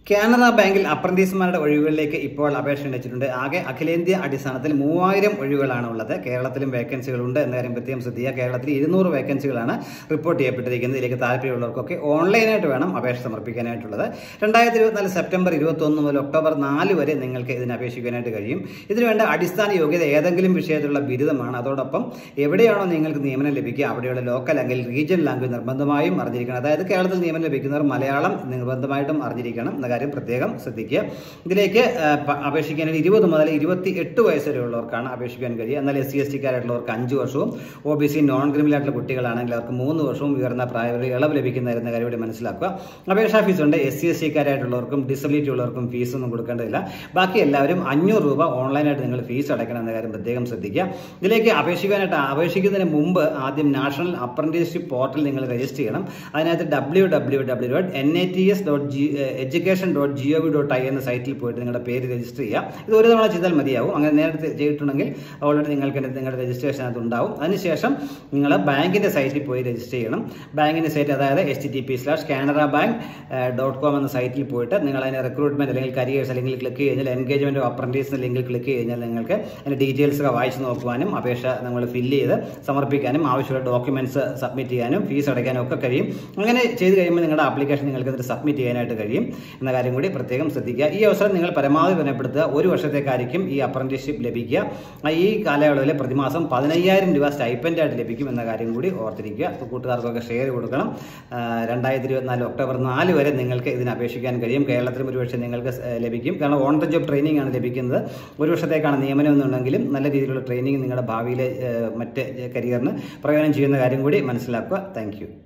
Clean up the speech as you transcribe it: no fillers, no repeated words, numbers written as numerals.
കാനറ ബാങ്കിൽ അപ്രന്റീസുമാരുടെ ഒഴിവുകളിലേക്ക് ഇപ്പോൾ അപേക്ഷ ക്ഷണിച്ചിട്ടുണ്ട്. ആകെ അഖിലേന്ത്യാ അടിസ്ഥാനത്തിൽ 3000 ഒഴിവുകളാണ് ഉള്ളത്. കേരളത്തിലും വേക്കൻസികളുണ്ട് എന്ന കാര്യം പ്രത്യേകം ശ്രദ്ധിക്കുക. കേരളത്തിൽ 200 വേക്കൻസികളാണ് റിപ്പോർട്ട് ചെയ്യപ്പെട്ടിരിക്കുന്നത്. ഇതിലേക്ക് താല്പര്യമുള്ളവർക്കൊക്കെ ഓൺലൈനായിട്ട് വേണം അപേക്ഷ സമർപ്പിക്കാനായിട്ടുള്ളത്. 2024 സെപ്റ്റംബർ 21 മുതൽ ഒക്ടോബർ 4 വരെ നിങ്ങൾക്ക് ഇതിന് അപേക്ഷിക്കാനായിട്ട് കഴിയും. ഇതിനുവേണ്ട അടിസ്ഥാന യോഗ്യത ഏതെങ്കിലും വിഷയത്തിലുള്ള ബിരുദമാണ്. അതോടൊപ്പം എവിടെയാണോ നിങ്ങൾക്ക് നിയമനം ലഭിക്കുക അവിടെയുള്ള ലോക്കൽ അല്ലെങ്കിൽ റീജിയണൽ ലാംഗ്വേജ് നിർബന്ധമായും അറിഞ്ഞിരിക്കണം. അതായത് കേരളത്തിൽ നിയമനം ലഭിക്കുന്നവർ മലയാളം നിർബന്ധമായിട്ടും അറിഞ്ഞിരിക്കണം എന്ന കാര്യം പ്രത്യേകം ശ്രദ്ധിക്കുക. ഇതിലേക്ക് അപേക്ഷിക്കാനായിട്ട് 20 മുതൽ 28 വയസ്സ് വരെയുള്ളവർക്കാണ് അപേക്ഷിക്കാൻ കഴിയുക. എന്നാൽ SC/ST-കാരായിട്ടുള്ളവർക്ക് 5 വർഷവും OBC നോൺ ക്രിമിനൽ ആയിട്ടുള്ള കുട്ടികളാണെങ്കിൽ അവർക്ക് 3 വർഷവും ഉയർന്ന പ്രായപരിധി ഇളവ് ലഭിക്കുന്നതായിരുന്ന കാര്യം ഇവിടെ മനസ്സിലാക്കുക. അപേക്ഷാ ഫീസ് ഉണ്ട്. SC/ST-കാരായിട്ടുള്ളവർക്കും ഡിസബിലിറ്റി ഉള്ളവർക്കും ഫീസൊന്നും കൊടുക്കേണ്ടതില്ല. ബാക്കി എല്ലാവരും 500 രൂപ ഓൺലൈനായിട്ട് നിങ്ങൾ ഫീസ് അടയ്ക്കണം എന്ന കാര്യം പ്രത്യേകം ശ്രദ്ധിക്കുക. ഇതിലേക്ക് അപേക്ഷിക്കുന്നതിന് മുമ്പ് ആദ്യം നാഷണൽ അപ്രന്റീസ്ഷിപ്പ് പോർട്ടൽ നിങ്ങൾ രജിസ്റ്റർ ചെയ്യണം. അതിനകത്ത് www.nats.education.gov.in എന്ന സൈറ്റിൽ പോയിട്ട് നിങ്ങളുടെ പേര് രജിസ്റ്റർ ചെയ്യുക. ഇത് ഒരു തവണ ചെയ്താൽ മതിയാവും. അങ്ങനെ നേരത്തെ ചെയ്തിട്ടുണ്ടെങ്കിൽ ഓൾറെഡി നിങ്ങൾക്ക് നിങ്ങളുടെ രജിസ്ട്രേഷൻ അത് ഉണ്ടാവും. അതിനുശേഷം നിങ്ങൾ ബാങ്കിന്റെ സൈറ്റിൽ പോയി രജിസ്റ്റർ ചെയ്യണം. ബാങ്കിന്റെ സൈറ്റ് അതായത് http:/canarabank.com എന്ന സൈറ്റിൽ പോയിട്ട് നിങ്ങൾ അതിന് റിക്രൂട്ട്മെന്റ് അല്ലെങ്കിൽ കരിയേഴ്സ് അല്ലെങ്കിൽ ക്ലിക്ക് കഴിഞ്ഞാൽ എൻഗേജ്മെന്റ് ഓഫ് അപ്രന്റീസ് ലിങ്കിൽ ക്ലിക്ക് കഴിഞ്ഞാൽ നിങ്ങൾക്ക് അതിന്റെ ഡീറ്റെയിൽസ് ഒക്കെ വായിച്ച് നോക്കുവാനും അപേക്ഷ നമ്മൾ ഫില്ല് ചെയ്ത് സമർപ്പിക്കാനും ആവശ്യമുള്ള ഡോക്യുമെന്റ്സ് സബ്മിറ്റ് ചെയ്യാനും ഫീസ് അടയ്ക്കാനും ഒക്കെ കഴിയും. അങ്ങനെ ചെയ്ത് കഴിയുമ്പോൾ നിങ്ങളുടെ ആപ്ലിക്കേഷൻ നിങ്ങൾക്ക് അതിൽ സബ്മിറ്റ് ചെയ്യാനായിട്ട് കഴിയും എന്ന കാര്യം കൂടി പ്രത്യേകം ശ്രദ്ധിക്കുക. ഈ അവസരം നിങ്ങൾ പരമാവധി വിലപ്പെടുത്തുക. 1 വർഷത്തേക്കായിരിക്കും ഈ അപ്രന്റീസ്ഷിപ്പ് ലഭിക്കുക. ഈ കാലയളവിൽ പ്രതിമാസം 15000 രൂപ സ്റ്റൈപ്പൻഡായിട്ട് ലഭിക്കും എന്ന കാര്യം കൂടി ഓർത്തിരിക്കുക. കൂട്ടുകാർക്കൊക്കെ ഷെയർ കൊടുക്കണം. 2024 ഒക്ടോബർ 4 വരെ നിങ്ങൾക്ക് ഇതിന് അപേക്ഷിക്കാൻ കഴിയും. കേരളത്തിലും ഒരുപക്ഷെ നിങ്ങൾക്ക് ലഭിക്കും. കാരണം ഓൺ ദ ജോബ് ട്രെയിനിങ് ആണ് ലഭിക്കുന്നത്. 1 വർഷത്തേക്കാണ് നിയമനം എന്നുണ്ടെങ്കിലും നല്ല രീതിയിലുള്ള ട്രെയിനിങ് നിങ്ങളുടെ ഭാവിയിലെ മറ്റ് കരിയറിന് പ്രയോജനം ചെയ്യുന്ന കാര്യം കൂടി മനസ്സിലാക്കുക. താങ്ക്